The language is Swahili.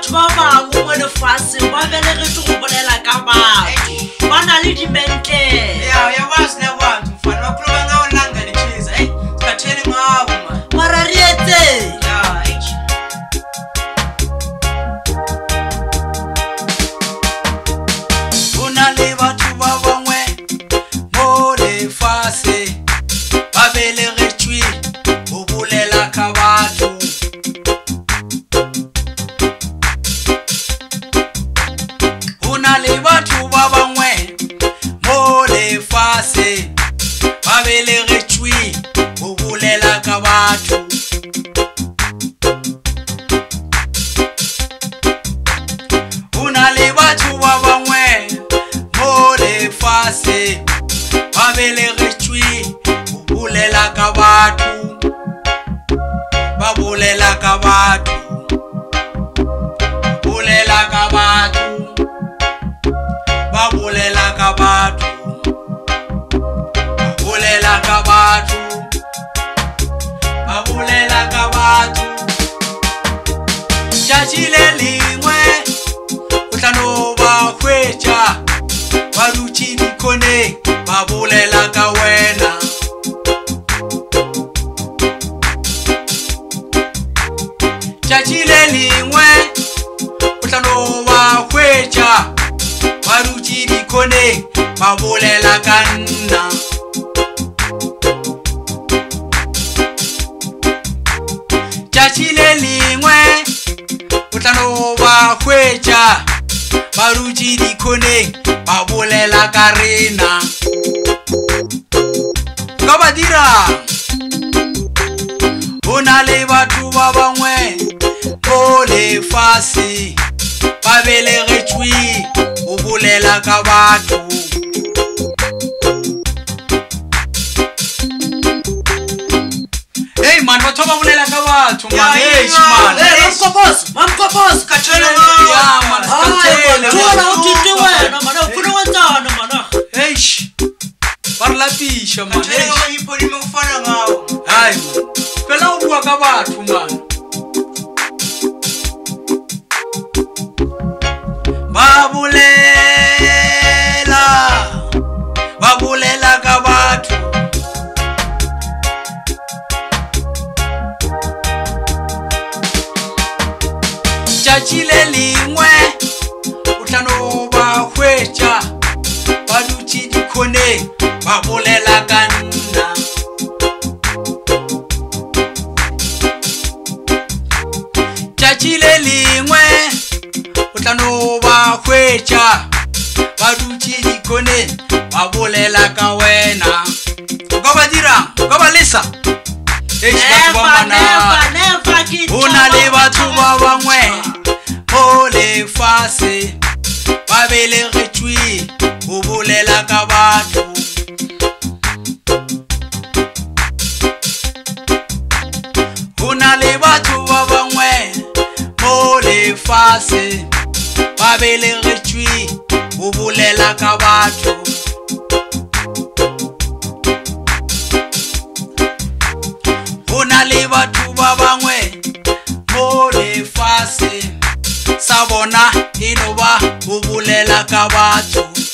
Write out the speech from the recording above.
batho ba bangwe mo lefatsheng ba belegetse go bolela ka batho ba na le dimente ya wazi na watu mfano wakuloba ngao langa licheza sikatele ngabo mara rietse Una le batho ba bangwe mo lefatshe ba belegetswe go bolela ka batho Una le batho ba bangwe mo lefatshe ba belegetswe go bolela ka batho Una le batho ba bangwe mo lefatshe ba belegetswe go bolela ka batho ba bolela ka batho bolela ka batho ba bolela ka batho bolela ka batho ba bolela ka batho tšatši le lengwe o tla no ba hwetša ba dutše dikoneng ba bolela ka wena tšatši le lengwe o tla no ba hwetša ba dutše dikoneng ba bolela ka nna tšatši le lengwe o tla no ba hwetša ba dutše dikoneng ba bolela ka rena ka ba dirang go na le batho ba bangwe mo lefatshe ba belegetswe go bolela ka batho Hey man, batho ba bolela ka batho man. Hey man. Mamkopos Katshele ya man. tšhola o tite wena mana o fune wantsana mana Hey. Ba lapisha man. Katshele wa ipodi mo fana ngao Hai. Fela o bua ka batho man. Ba bolela ka batho tšatši le lengwe o tla no ba hwetša ba dutše dikoneng ba bolela ka nna tšatši le lengwe o tla no ba hwetša ba dutše dikoneng ba bolela ka wena o ka ba dirang o ka ba lesa go na le batho ba bangwe mo lefatshe ba belegetswe go bolela ka batho go na le batho ba bangwe mo lefatshe ba belegetswe go bolela ka batho go na le batho ba bangwe mo lefatshe sa bona e no ba go bolela ka batho